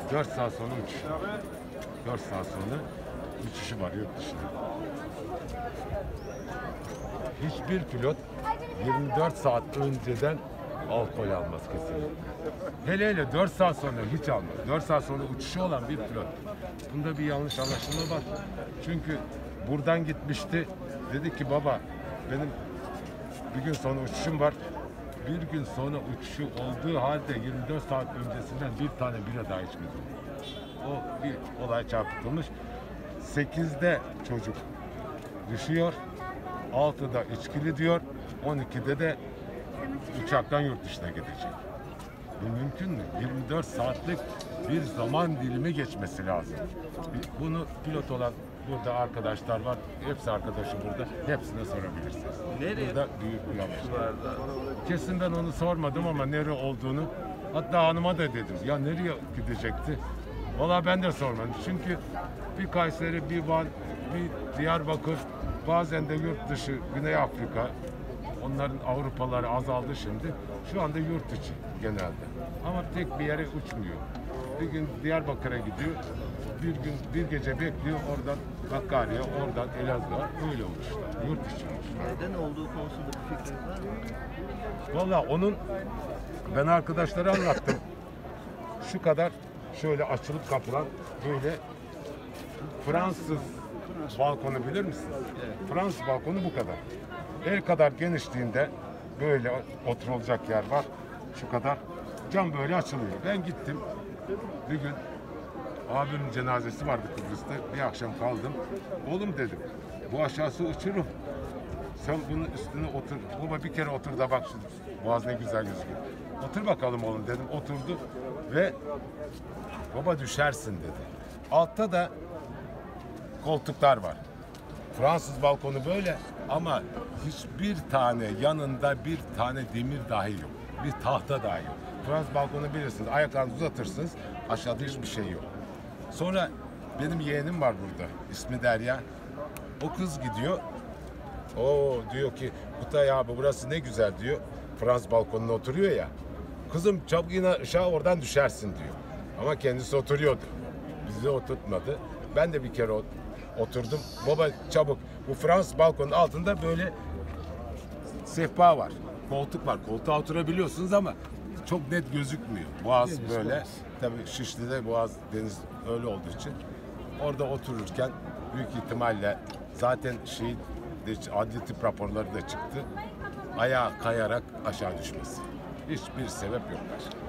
4 saat sonra uçuş. 4 saat sonra uçuşu var yurt dışına. Hiçbir pilot 24 saat önceden alkol almaz kesinlikle. Hele 4 saat sonra hiç almaz. 4 saat sonra uçuşu olan bir pilot. Bunda bir yanlış anlaşılma var. Çünkü buradan gitmişti. Dedi ki baba benim bir gün sonra uçuşum var. Bir gün sonra uçuşu olduğu halde 24 saat öncesinden bir tane bira daha içmedi. O bir olay çarpıtılmış. 8'de çocuk düşüyor. 6'da içkili diyor. 12'de de uçaktan yurt dışına gidecek. Bu mümkün mü? 24 saatlik bir zaman dilimi geçmesi lazım. Bunu pilot olan burada arkadaşlar var. Hepsi arkadaşı burada. Hepsine sorabilirsiniz. Nereye? Burada büyük bir yanlış. Kesin ben onu sormadım ama nere olduğunu. Hatta hanıma da dedim. Ya nereye gidecekti? Valla ben de sormadım. Çünkü bir Kayseri, bir Van, bir Diyarbakır, bazen de yurt dışı, Güney Afrika. Onların Avrupaları azaldı şimdi. Şu anda yurt içi genelde. Ama tek bir yere uçmuyor. Bir gün Diyarbakır'a gidiyor. Bir gün bir gece bekliyor. Oradan Hakkari'ye, oradan Elazığ'a öyle uçuşlar. Yurt içi uçuşlar. Neden olduğu konusunda bir fikriniz var mı? Valla onun ben arkadaşlara anlattım. Şu kadar şöyle açılıp kapılan böyle Fransız balkonu bilir misiniz? Evet. Fransız balkonu bu kadar. El kadar genişliğinde böyle oturulacak yer var. Şu kadar. Cam böyle açılıyor. Ben gittim. Bir gün abimin cenazesi vardı Kıbrıs'ta. Bir akşam kaldım. Oğlum dedim. Bu aşağısı uçurum. Sen bunun üstüne otur. Baba bir kere otur da bak şu boğaz ne güzel gözüküyor. Otur bakalım oğlum dedim. Oturdu ve baba düşersin dedi. Altta da koltuklar var. Fransız balkonu böyle ama hiçbir tane yanında bir tane demir dahi yok. Bir tahta dahi yok. Fransız balkonu bilirsiniz. Ayaklarınızı uzatırsınız. Aşağıda hiçbir şey yok. Sonra benim yeğenim var burada. İsmi Derya. O kız gidiyor. O diyor ki Kutay abi burası ne güzel diyor. Fransız balkonuna oturuyor ya. Kızım çabuk yine aşağı oradan düşersin diyor. Ama kendisi oturuyordu. Bizi oturtmadı. Ben de bir kere oturdum. Baba çabuk. Bu Fransız balkonun altında böyle sehpa var. Koltuk var. Koltuğa oturabiliyorsunuz ama çok net gözükmüyor. Boğaz böyle. Tabii Şişli'de Boğaz deniz öyle olduğu için orada otururken büyük ihtimalle zaten adli tıp raporları da çıktı. Ayağa kayarak aşağı düşmesi. Hiçbir sebep yok başka.